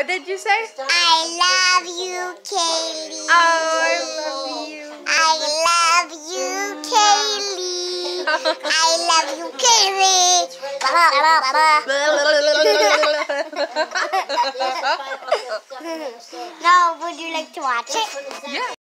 What did you say? I love you, Kaylee. Oh, I love you. I love you, Kaylee. I love you, Kaylee. No, would you like to watch it? Yeah.